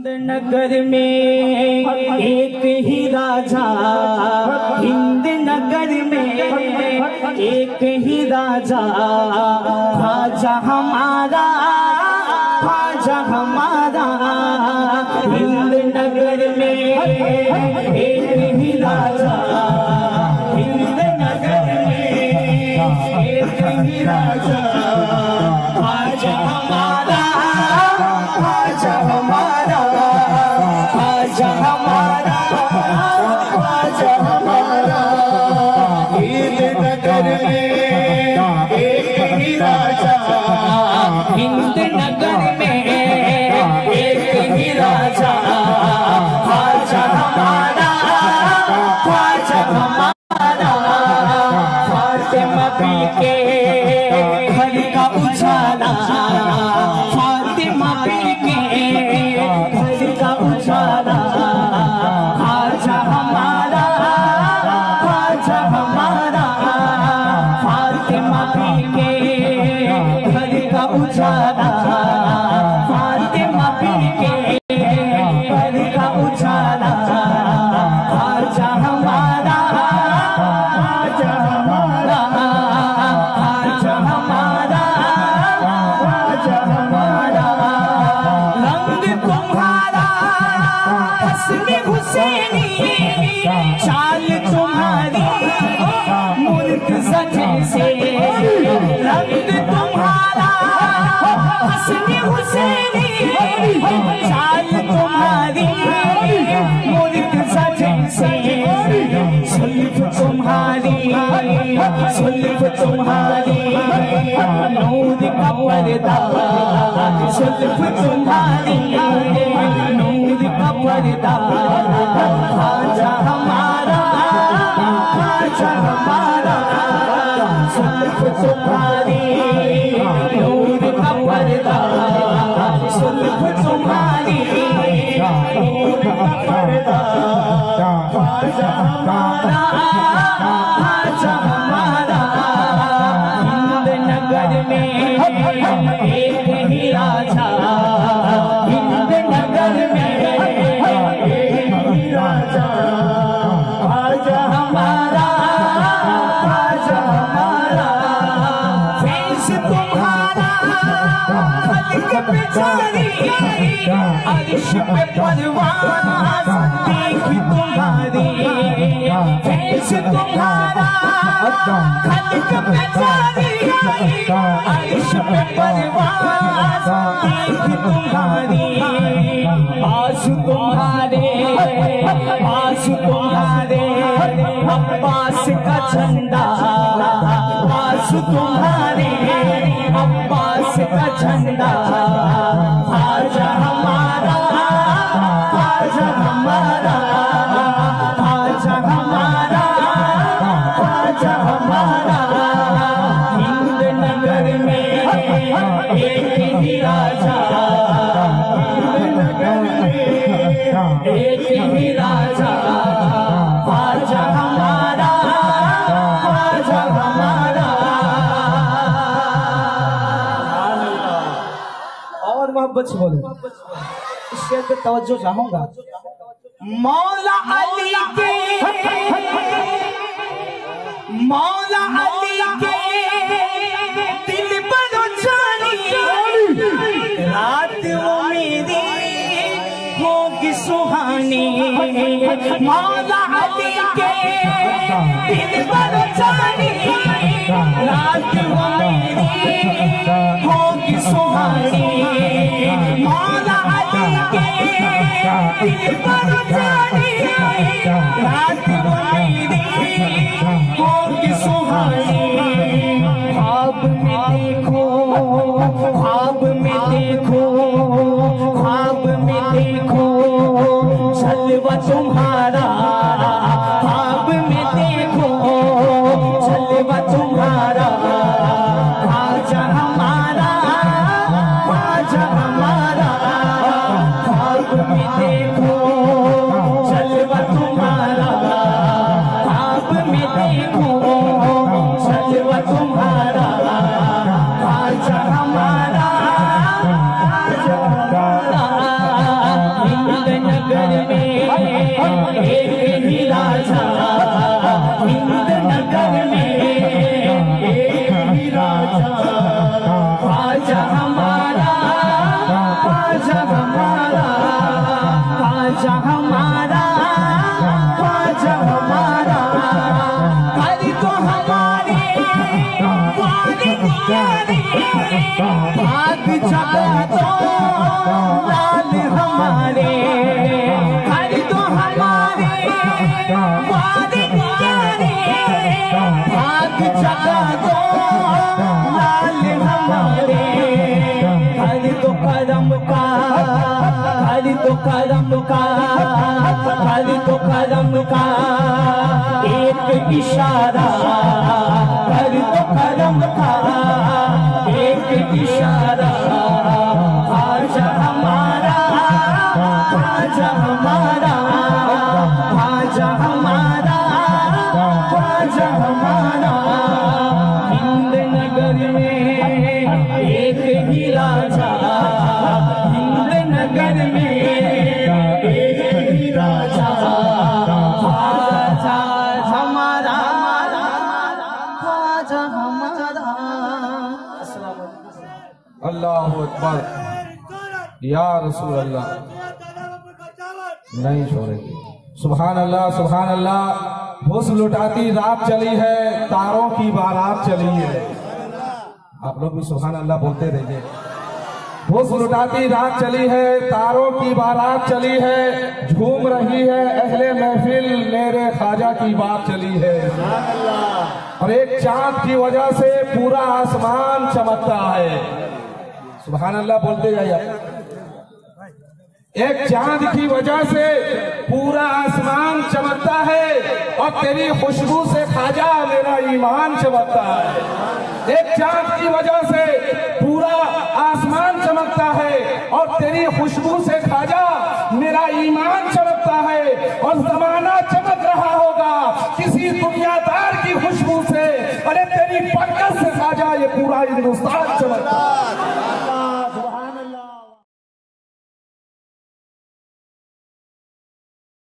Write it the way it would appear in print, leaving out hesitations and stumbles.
नगर में एक ही राजा, हिंद नगर में एक ही राजा, ख्वाजा हमारा, ख्वाजा हमारा। हिंद नगर में एक ही राजा, हिंद नगर में एक ही राजा, ख्वाजा हमारा, ख्वाजा हमारा, ख्वाजा हमारा, ख्वाजा हमारा। हिंद नगर में एक ही राजा, हिंद नगर में एक ही राजा, ख्वाजा हमारा, ख्वाजा हमारा। फातिमा पी के घर का उजाला, फातिमा पी के घर का उजाला, ख्वाजा हमारा, ख्वाजा हमारा। फातिमा पी के घर का उजाला, फातिमा पी के घर का उजाला, ख्वाजा हमारा, ख्वाजा हमारा, ख्वाजा हमारा, ख्वाजा हमारा। रंग तुम्हारा हस्न हुसैनी, चाल तुम्हारी मुर्तज़ा जैसे। रंग तुम्हारा हस्न हुसैनी, चाल तुम्हारी मुर्तज़ा जैसे। सुल्फ़ तुम्हारी, सुल्फ़ तुम्हारी नूर का पर्दा, सुल्फ़ तुम्हारी नूर का पर्दा, ख्वाजा हमारा, ख्वाजा हमारा। सुल्फ़ तुम्हारी नूर का पर्दा, सुल्फ़ तुम्हारी नूर का पर्दा, ख्वाजा हमारा, ख्वाजा हमारा। हिंद नगर में एक ही राजा, हिंद नगर में एक ही राजा, ख्वाजा हमारा, ख्वाजा हमारा। फैज़ तुम्हारा फलक पे जारी, अर्श पे परवाज़ देख तुम्हारी। फैज़ तुम्हारा फलक पे जारी, अर्श पे परवाज़ देख तुम्हारी। आज़ू तुम्हारे, आज़ू तुम्हारे अब्बास का झंडा, आज़ू तुम्हारे अब्बास का झंडा, ख्वाजा हमारा, ख्वाजा हमारा, ख्वाजा हमारा, ख्वाजा हमारा। हिंद नगर में एक ही राजा, हिंद नगर में एक ही राजा, ख्वाजा हमारा, ख्वाजा हमारा। और मोहब्बत से बोलो, इस शेर पे तवज्जो चाहूंगा। मौला अली के, मौला अली के दिल पर जानी, रात वो मेरी होगी सुहानी। मौला अली के दिल पर जानी, रात वो मेरी होगी सुहानी। मौला अली के दिल पर जानी, रात वो मेरी होगी सुहानी। ख्वाब में देखो, ख्वाब में देखो, ख्वाब में देखो जलवा तुम्हारा। ख्वाब में देखो जलवा तुम्हारा, ख्वाजा हमारा, ख्वाजा हमारा। ख्वाब में देखो जलवा तुम्हारा, ख्वाब में देखो जलवा तुम्हारा, ख्वाजा हमारा, ख्वाजा हमारा। ख्वाजा हमारा, ख्वाजा हमारा, ख्वाजा हमारा, ख्वाजा हमारा, करी तो हमारे वाली वाली, भाग जगा दो लाल हमारे, करी तो हमारे वाली वाली, भाग जगा दो लाल हमारे, करी तो करम का, करी तो करम का, करी तो करम का एक इशारा, करी तो करम का एक इशारा, ख्वाजा हमारा, ख्वाजा हमारा, ख्वाजा हमारा, ख्वाजा हमारा, हिंद नगर में एक ही राजा, हिंद नगर में एक ही राजा, ख्वाजा हमारा, ख्वाजा हमारा। अल्लाह अकबर, या रसूल अल्लाह, नहीं छोड़ेगी। सुभान अल्लाह, सुभान अल्लाह। हुस्न लुटाती रात चली है, तारों की बारात चली है। आप लोग भी सुभान अल्लाह बोलते रहिए। हुस्न लुटाती रात चली है, तारों की बारात चली है, झूम रही है अहले महफिल, मेरे ख्वाजा की बात चली है। और एक चांद की वजह से पूरा आसमान चमकता है। सुभान अल्लाह बोलते जाइए। एक चांद की वजह से पूरा आसमान चमकता है, और तेरी खुशबू से ख्वाजा मेरा ईमान चमकता है। एक चांद की वजह से पूरा आसमान चमकता है, और तेरी खुशबू से ख्वाजा मेरा ईमान चमकता है। और जमाना चमक रहा होगा किसी दुनियादार की खुशबू से, अरे तेरी बरकत से ख्वाजा ये पूरा हिंदुस्तान चमकता है।